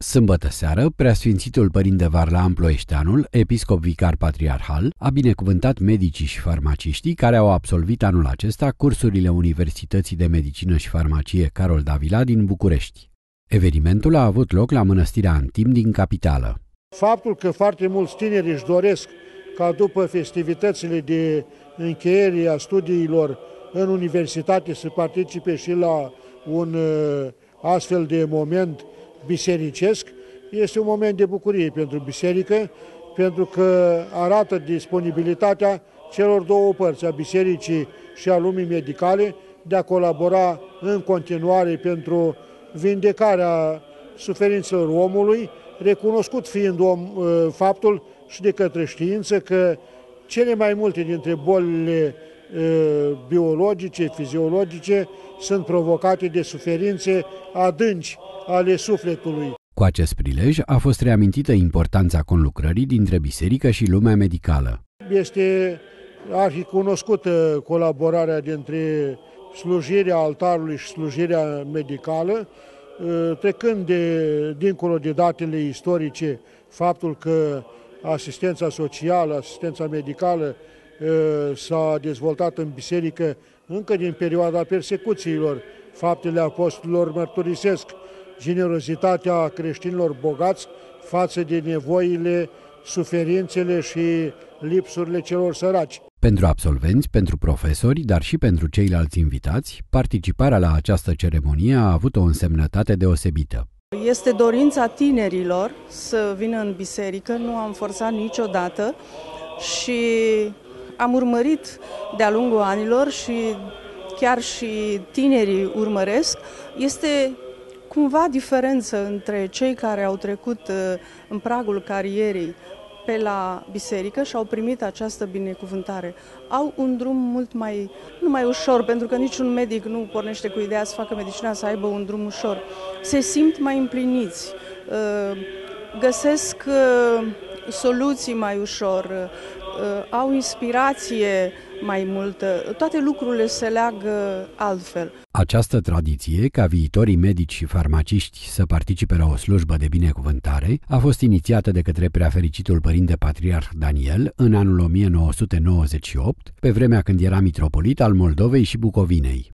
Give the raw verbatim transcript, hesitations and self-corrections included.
Sâmbătă seară, Preasfințitul Părinte Varlaam Ploieșteanul, episcop vicar patriarhal, a binecuvântat medicii și farmaciștii care au absolvit anul acesta cursurile Universității de Medicină și Farmacie Carol Davila din București. Evenimentul a avut loc la Mănăstirea Antim din capitală. Faptul că foarte mulți tineri își doresc ca după festivitățile de încheiere a studiilor în universitate să participe și la un astfel de moment bisericesc, este un moment de bucurie pentru biserică, pentru că arată disponibilitatea celor două părți, a bisericii și a lumii medicale, de a colabora în continuare pentru vindecarea suferințelor omului, recunoscut fiind om, faptul și de către știință că cele mai multe dintre bolile biologice, fiziologice, sunt provocate de suferințe adânci ale sufletului. Cu acest prilej a fost reamintită importanța conlucrării dintre biserică și lumea medicală. Este arhicunoscută colaborarea dintre slujirea altarului și slujirea medicală, trecând de, dincolo de datele istorice, faptul că asistența socială, asistența medicală s-a dezvoltat în biserică încă din perioada persecuțiilor. Faptele apostolilor mărturisesc generozitatea creștinilor bogați față de nevoile, suferințele și lipsurile celor săraci. Pentru absolvenți, pentru profesori, dar și pentru ceilalți invitați, participarea la această ceremonie a avut o însemnătate deosebită. Este dorința tinerilor să vină în biserică, nu am forțat niciodată și am urmărit de-a lungul anilor și chiar și tinerii urmăresc. Este cumva diferență între cei care au trecut în pragul carierei pe la biserică și au primit această binecuvântare. Au un drum mult mai, nu mai ușor, pentru că niciun medic nu pornește cu ideea să facă medicina să aibă un drum ușor. Se simt mai împliniți, găsesc soluții mai ușor, au inspirație mai multă, toate lucrurile se leagă altfel. Această tradiție, ca viitorii medici și farmaciști să participe la o slujbă de binecuvântare, a fost inițiată de către Preafericitul Părinte Patriarh Daniel în anul o mie nouă sute nouăzeci și opt, pe vremea când era mitropolit al Moldovei și Bucovinei.